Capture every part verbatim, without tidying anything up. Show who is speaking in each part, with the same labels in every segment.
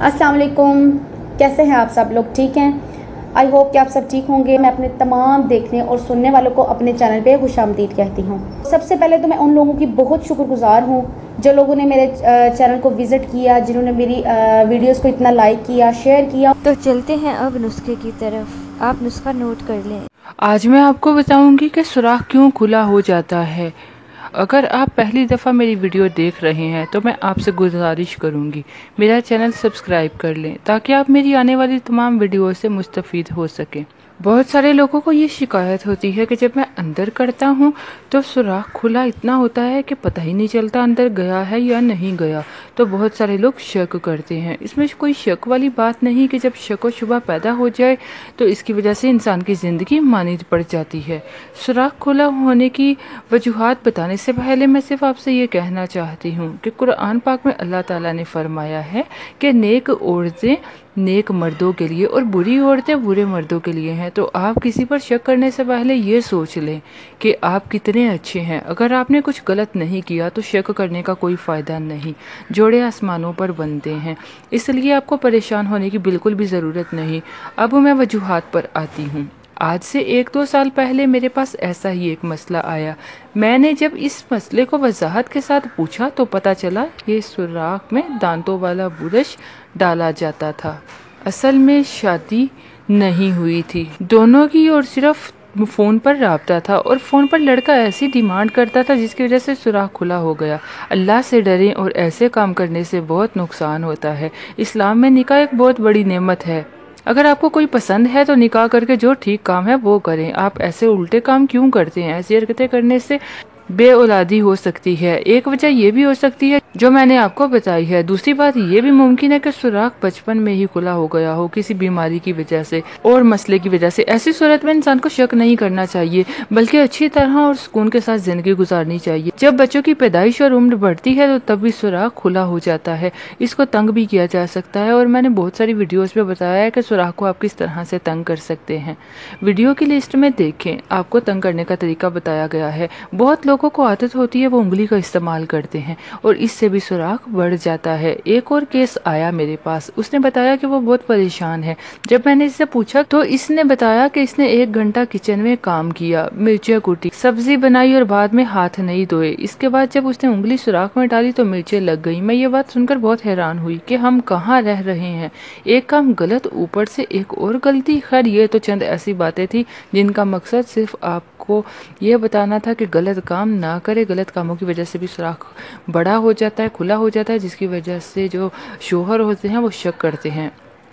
Speaker 1: अस्सलाम वालेकुम, कैसे हैं आप सब लोग? ठीक हैं? आई होप कि आप सब ठीक होंगे। मैं अपने तमाम देखने और सुनने वालों को अपने चैनल पे खुशामदीद कहती हूँ। सबसे पहले तो मैं उन लोगों की बहुत शुक्रगुजार हूँ जो लोगों ने मेरे चैनल को विज़िट किया, जिन्होंने मेरी वीडियोस को इतना लाइक किया, शेयर किया।
Speaker 2: तो चलते हैं अब नुस्खे की तरफ। आप नुस्खा नोट कर लें।
Speaker 3: आज मैं आपको बताऊंगी कि सुराख क्यों खुला हो जाता है। अगर आप पहली दफ़ा मेरी वीडियो देख रहे हैं तो मैं आपसे गुजारिश करूंगी मेरा चैनल सब्सक्राइब कर लें ताकि आप मेरी आने वाली तमाम वीडियो से मुस्तफ़ीद हो सकें। बहुत सारे लोगों को ये शिकायत होती है कि जब मैं अंदर करता हूँ तो सुराख खुला इतना होता है कि पता ही नहीं चलता अंदर गया है या नहीं गया। तो बहुत सारे लोग शक करते हैं। इसमें कोई शक वाली बात नहीं कि जब शक व शुबा पैदा हो जाए तो इसकी वजह से इंसान की ज़िंदगी मानीद पड़ जाती है। सुराख खुला होने की वजूहात बताने से पहले मैं सिर्फ आपसे ये कहना चाहती हूँ कि कुरान पाक में अल्लाह ताला ने फरमाया है कि नेक औरतें नेक मर्दों के लिए और बुरी औरतें बुरे मर्दों के लिए हैं। तो आप किसी पर शक करने से पहले ये सोच लें कि आप कितने अच्छे हैं। अगर आपने कुछ गलत नहीं किया तो शक करने का कोई फ़ायदा नहीं। जोड़े आसमानों पर बनते हैं, इसलिए आपको परेशान होने की बिल्कुल भी ज़रूरत नहीं। अब मैं वजूहात पर आती हूँ। आज से एक दो साल पहले मेरे पास ऐसा ही एक मसला आया। मैंने जब इस मसले को वजाहत के साथ पूछा तो पता चला कि सुराख में दांतों वाला बुरश डाला जाता था। असल में शादी नहीं हुई थी दोनों की, और सिर्फ फ़ोन पर राब्ता था और फ़ोन पर लड़का ऐसी डिमांड करता था जिसकी वजह से सुराख खुला हो गया। अल्लाह से डरें और ऐसे काम करने से बहुत नुकसान होता है। इस्लाम में निकाह एक बहुत बड़ी नेमत है। अगर आपको कोई पसंद है तो निकाह करके जो ठीक काम है वो करें। आप ऐसे उल्टे काम क्यों करते हैं? ऐसी हरकतें करने से बे औलादी हो सकती है। एक वजह ये भी हो सकती है जो मैंने आपको बताई है। दूसरी बात ये भी मुमकिन है कि सुराख बचपन में ही खुला हो गया हो किसी बीमारी की वजह से और मसले की वजह से। ऐसी सूरत में इंसान को शक नहीं करना चाहिए बल्कि अच्छी तरह और सुकून के साथ जिंदगी गुजारनी चाहिए। जब बच्चों की पैदाइश और उम्र बढ़ती है तो तब भी सुराख खुला हो जाता है। इसको तंग भी किया जा सकता है और मैंने बहुत सारी वीडियोस में बताया है कि सुराख को आप किस तरह से तंग कर सकते हैं। वीडियो की लिस्ट में देखें, आपको तंग करने का तरीका बताया गया है। बहुत लोगों को आदत होती है वो उंगली का इस्तेमाल करते हैं और इससे भी सुराख बढ़ जाता है। एक और केस आया मेरे पास, उसने बताया कि वो बहुत परेशान है। जब मैंने इससे पूछा तो इसने बताया कि इसने एक घंटा किचन में काम किया, मिर्चें कूटी, सब्जी बनाई और बाद में हाथ नहीं धोए। इसके बाद जब उसने उंगली सुराख में डाली तो मिर्चें लग गई। मैं ये बात सुनकर बहुत हैरान हुई कि हम कहाँ रह रहे हैं। एक काम गलत, ऊपर से एक और गलती। खैर ये तो चंद ऐसी बातें थी जिनका मकसद सिर्फ आपको ये बताना था कि गलत काम ना करे। गलत कामों की वजह से भी सुराख बड़ा हो जाता है, खुला हो जाता है, जिसकी वजह से जो शोहर होते हैं वो शक करते हैं।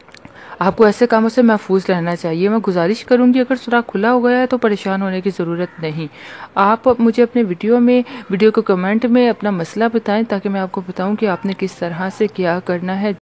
Speaker 3: आपको ऐसे कामों से महफूज रहना चाहिए। मैं गुजारिश करूंगी अगर सुराख खुला हो गया है तो परेशान होने की ज़रूरत नहीं। आप मुझे अपने वीडियो में वीडियो को कमेंट में अपना मसला बताएं ताकि मैं आपको बताऊं कि आपने किस तरह से क्या करना है।